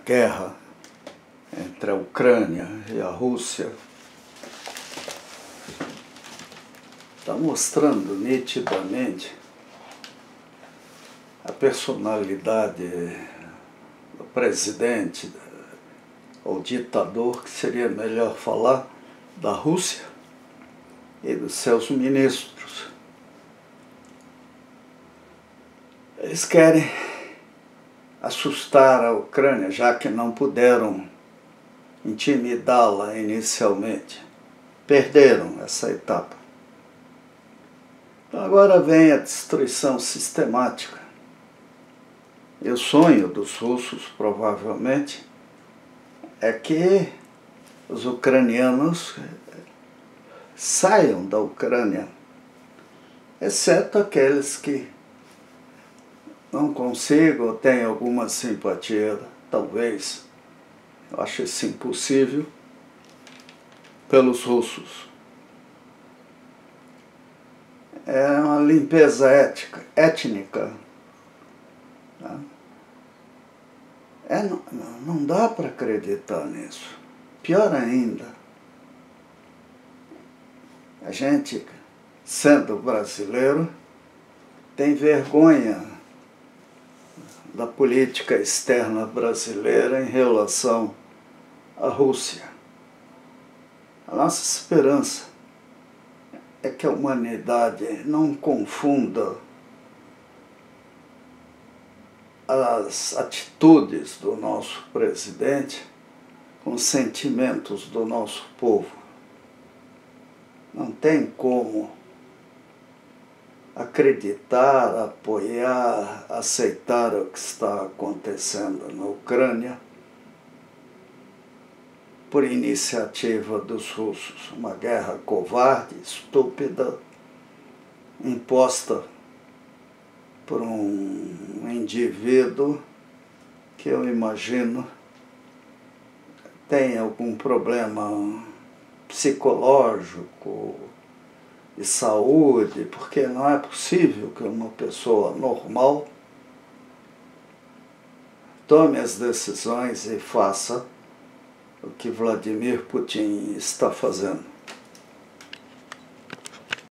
guerra entre a Ucrânia e a Rússia está mostrando nitidamente a personalidade do presidente ou ditador, que seria melhor falar, da Rússia e dos seus ministros. Eles querem assustar a Ucrânia, já que não puderam intimidá-la inicialmente. Perderam essa etapa. Então agora vem a destruição sistemática. E o sonho dos russos, provavelmente, é que os ucranianos saiam da Ucrânia, exceto aqueles que não consigam ou têm alguma simpatia, talvez, eu acho isso impossível, pelos russos. É uma limpeza étnica. Tá? Não dá para acreditar nisso. Pior ainda, a gente, sendo brasileiro, tem vergonha da política externa brasileira em relação à Rússia. A nossa esperança é que a humanidade não confunda as atitudes do nosso presidente com os sentimentos do nosso povo. Não tem como acreditar, apoiar, aceitar o que está acontecendo na Ucrânia por iniciativa dos russos. Uma guerra covarde, estúpida, imposta por um indivíduo que eu imagino tem algum problema psicológico de saúde, porque não é possível que uma pessoa normal tome as decisões e faça o que Vladimir Putin está fazendo.